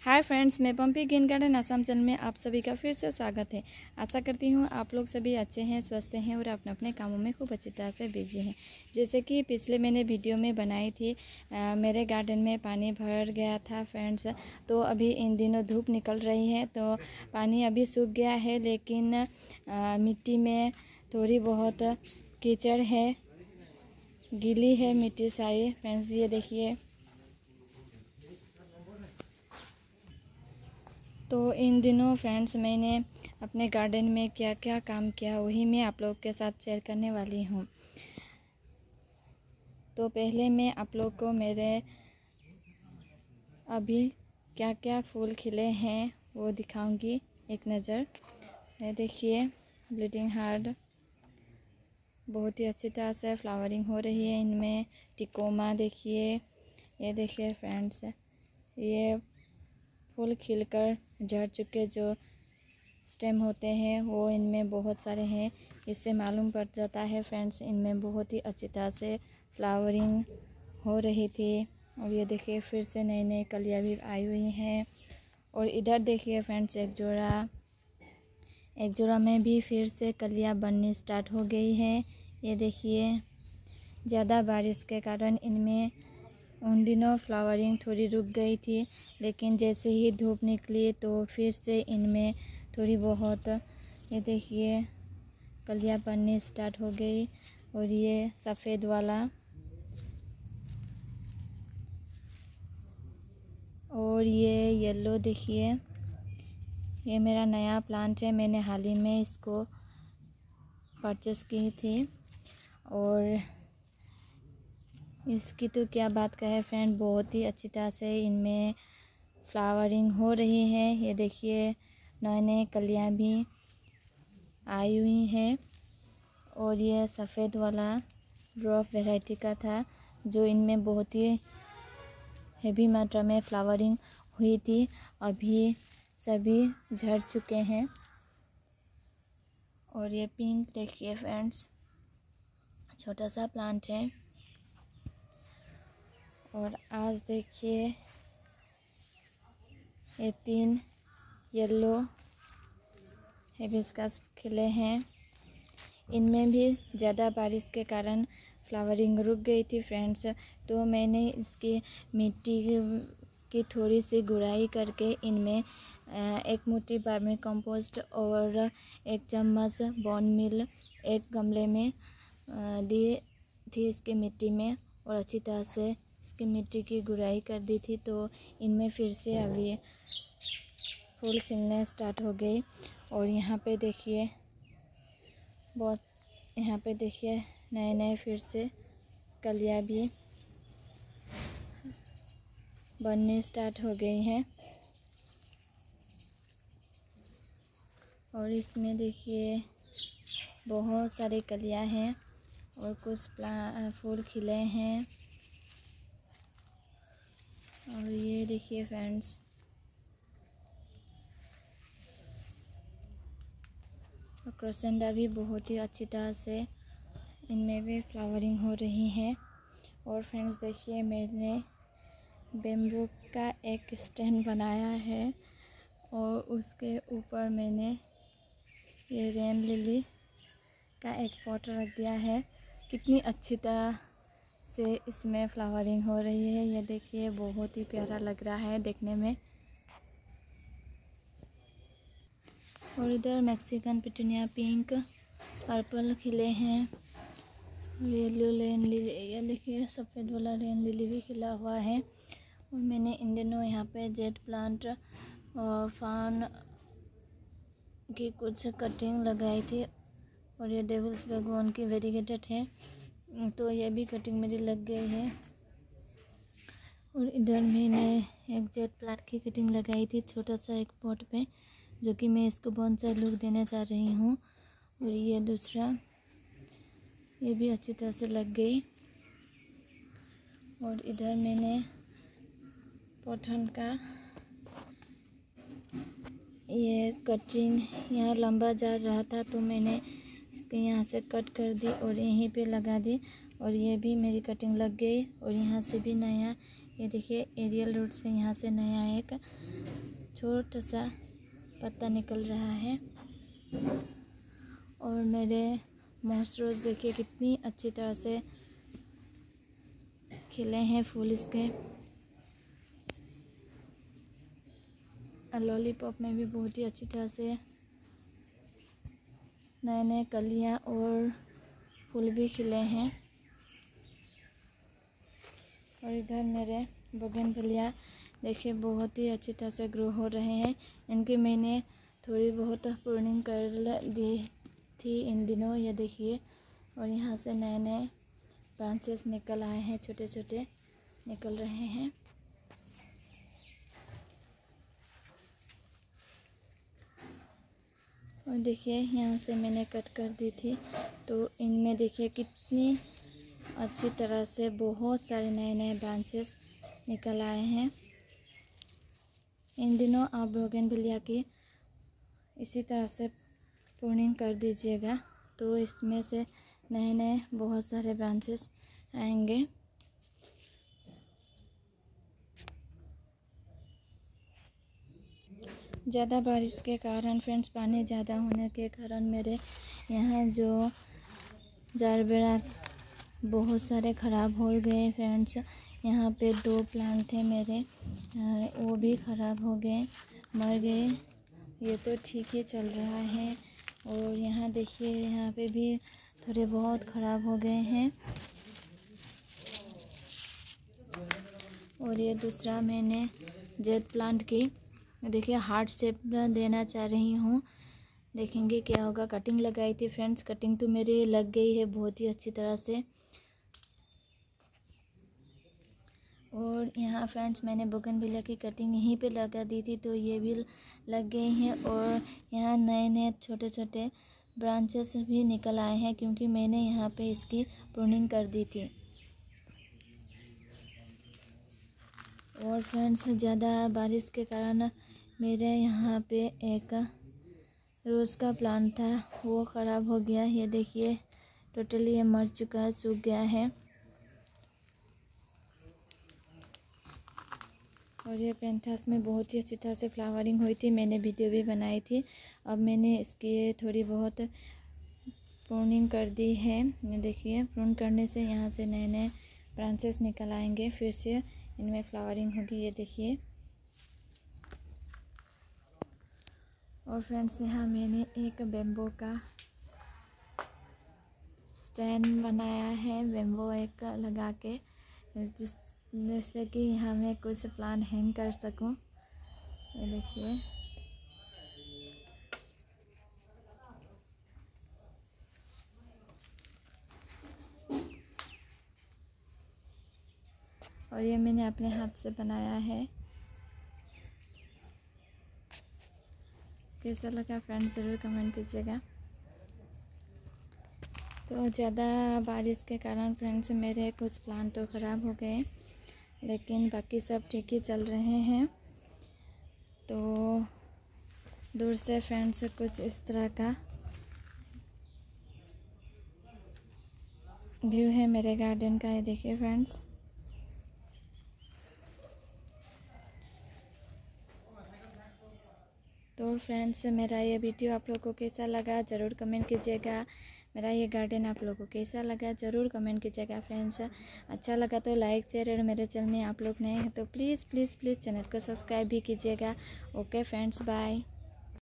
हाय friends, मैं Pampi green garden Assam channel में आप सभी का फिर से स्वागत है। आशा करती हूँ आप लोग सभी अच्छे हैं, स्वस्थ हैं और अपने अपने कामों में खूब अच्छी तरह से बिजी हैं। जैसे कि पिछले मैंने वीडियो में बनाई थी, मेरे गार्डन में पानी भर गया था फ्रेंड्स। तो अभी इन दिनों धूप निकल रही है तो पानी अभी सूख गया है, लेकिन मिट्टी में थोड़ी बहुत कीचड़ है, गीली है मिट्टी सारी फ्रेंड्स। ये देखिए, तो इन दिनों फ्रेंड्स मैंने अपने गार्डन में क्या क्या काम किया वही मैं आप लोग के साथ शेयर करने वाली हूँ। तो पहले मैं आप लोग को मेरे अभी क्या क्या फूल खिले हैं वो दिखाऊंगी एक नज़र। ये देखिए, ब्लीडिंग हार्ट बहुत ही अच्छी तरह से फ्लावरिंग हो रही है इनमें। टिकोमा देखिए, ये देखिए फ्रेंड्स, ये फूल खिलकर झड़ चुके जो स्टेम होते हैं वो इनमें बहुत सारे हैं। इससे मालूम पड़ जाता है फ्रेंड्स इनमें बहुत ही अच्छी तरह से फ्लावरिंग हो रही थी। और ये देखिए फिर से नई नई कलियाँ भी आई हुई हैं। और इधर देखिए फ्रेंड्स, एक जोड़ा में भी फिर से कलियाँ बननी स्टार्ट हो गई है। ये देखिए, ज़्यादा बारिश के कारण इनमें उन दिनों फ्लावरिंग थोड़ी रुक गई थी, लेकिन जैसे ही धूप निकली तो फिर से इनमें थोड़ी बहुत, ये देखिए, कलियाँ बननी स्टार्ट हो गई। और ये सफ़ेद वाला और ये येलो देखिए, ये मेरा नया प्लांट है, मैंने हाल ही में इसको परचेस की थी। और इसकी तो क्या बात कहे फ्रेंड, बहुत ही अच्छी तरह से इनमें फ्लावरिंग हो रही है। ये देखिए, नए नए कलियाँ भी आई हुई हैं। और ये सफ़ेद वाला ड्रॉप वैरायटी का था जो इनमें बहुत ही हेवी मात्रा में फ्लावरिंग हुई थी, अभी सभी झड़ चुके हैं। और ये पिंक देखिए फ्रेंड्स, छोटा सा प्लांट है। और आज देखिए, ये 3 येलो हिबिस्कस खिले हैं। इनमें भी ज़्यादा बारिश के कारण फ्लावरिंग रुक गई थी फ्रेंड्स। तो मैंने इसकी मिट्टी की थोड़ी सी गुड़ाई करके इनमें 1 मुट्ठी वर्मी कंपोस्ट और 1 चम्मच बोन मिल एक गमले में दी थी इसकी मिट्टी में, और अच्छी तरह से इसकी मिट्टी की गुड़ाई कर दी थी। तो इनमें फिर से अभी फूल खिलने स्टार्ट हो गई। और यहाँ पे देखिए नए नए फिर से कलियाँ भी बनने स्टार्ट हो गई हैं। और इसमें देखिए बहुत सारी कलियाँ हैं और कुछ फूल खिले हैं। और ये देखिए फ्रेंड्स, क्रोसेंडा भी बहुत ही अच्छी तरह से इनमें भी फ्लावरिंग हो रही है। और फ्रेंड्स देखिए, मैंने बेम्बू का एक स्टैंड बनाया है और उसके ऊपर मैंने ये रेन लिली का एक पॉट रख दिया है। कितनी अच्छी तरह से इसमें फ्लावरिंग हो रही है, ये देखिए, बहुत ही प्यारा लग रहा है देखने में। और इधर मैक्सिकन पिटूनिया पिंक पर्पल खिले हैं। येलो रेन लिली, ये देखिए सफ़ेद वाला रेन लिली भी खिला हुआ है। और मैंने इन दिनों यहाँ पे जेट प्लांट और फान की कुछ कटिंग लगाई थी। और ये डेविल्स बैगोन की वेरीगेटेड है, तो ये भी कटिंग मेरी लग गई है। और इधर मैंने एक जेट प्लांट की कटिंग लगाई थी छोटा सा एक पॉट पे, जो कि मैं इसको बोनसाई लुक देना चाह रही हूँ। और ये दूसरा, ये भी अच्छी तरह से लग गई। और इधर मैंने पॉटन का ये कटिंग यहाँ लंबा जा रहा था तो मैंने इसके यहाँ से कट कर दी और यहीं पे लगा दी। और ये भी मेरी कटिंग लग गई। और यहाँ से भी नया ये देखिए एरियल रूट से यहाँ से नया एक छोटा सा पत्ता निकल रहा है। और मेरे मॉस रोज़ देखिए कितनी अच्छी तरह से खिले हैं फूल इसके। और लॉलीपॉप में भी बहुत ही अच्छी तरह से नए नए कलियाँ और फूल भी खिले हैं। और इधर मेरे बोगनविलिया देखिए बहुत ही अच्छी तरह से ग्रो हो रहे हैं। इनकी मैंने थोड़ी बहुत प्रूनिंग कर दी थी इन दिनों, ये देखिए। और यहाँ से नए नए ब्रांचेस निकल आए हैं, छोटे छोटे निकल रहे हैं। और देखिए यहाँ से मैंने कट कर दी थी, तो इनमें देखिए कितनी अच्छी तरह से बहुत सारे नए नए ब्रांचेस निकल आए हैं। इन दिनों आप बोगनविलिया की इसी तरह से प्रूनिंग कर दीजिएगा, तो इसमें से नए नए बहुत सारे ब्रांचेस आएंगे। ज़्यादा बारिश के कारण फ्रेंड्स, पानी ज़्यादा होने के कारण मेरे यहाँ जो जारबेरा बहुत सारे ख़राब हो गए फ्रेंड्स। यहाँ पे 2 प्लांट थे मेरे, वो भी ख़राब हो गए, मर गए। ये तो ठीक ही चल रहा है। और यहाँ देखिए यहाँ पे भी थोड़े बहुत ख़राब हो गए हैं। और ये दूसरा मैंने जेट प्लांट की देखिए हार्ट शेप देना चाह रही हूँ, देखेंगे क्या होगा। कटिंग लगाई थी फ्रेंड्स, कटिंग तो मेरी लग गई है बहुत ही अच्छी तरह से। और यहाँ फ्रेंड्स मैंने बोगनविलिया की कटिंग यहीं पे लगा दी थी, तो ये भी लग गई हैं। और यहाँ नए नए छोटे छोटे ब्रांचेस भी निकल आए हैं, क्योंकि मैंने यहाँ पे इसकी प्रूनिंग कर दी थी। और फ्रेंड्स ज़्यादा बारिश के कारण मेरे यहाँ पे एक रोज़ का प्लांट था, वो ख़राब हो गया। ये देखिए टोटली ये मर चुका है, सूख गया है। और ये पेंथास में बहुत ही अच्छी तरह से फ्लावरिंग हुई थी, मैंने वीडियो भी बनाई थी। अब मैंने इसकी थोड़ी बहुत प्रूनिंग कर दी है। ये देखिए प्रून करने से यहाँ से नए नए ब्रांचेस निकल आएंगे, फिर से इनमें फ्लावरिंग होगी। ये देखिए। और फ्रेंड्स यहाँ मैंने एक बेम्बो का स्टैंड बनाया है, बेम्बो एक लगा के, जिससे कि यहाँ मैं कुछ प्लांट हैंग कर सकूँ। ये देखिए। और ये मैंने अपने हाथ से बनाया है। कैसा लगा फ्रेंड्स ज़रूर कमेंट कीजिएगा। तो ज़्यादा बारिश के कारण फ्रेंड्स मेरे कुछ प्लांट तो ख़राब हो गए, लेकिन बाकी सब ठीक ही चल रहे हैं। तो दूर से फ्रेंड्स कुछ इस तरह का व्यू है मेरे गार्डन का। ये देखिए फ्रेंड्स। तो फ्रेंड्स मेरा ये वीडियो आप लोगों को कैसा लगा ज़रूर कमेंट कीजिएगा। मेरा ये गार्डन आप लोगों को कैसा लगा ज़रूर कमेंट कीजिएगा फ्रेंड्स। अच्छा लगा तो लाइक शेयर, और मेरे चैनल में आप लोग नए हैं तो प्लीज़ प्लीज़ प्लीज़ चैनल को सब्सक्राइब भी कीजिएगा। Okay friends, bye.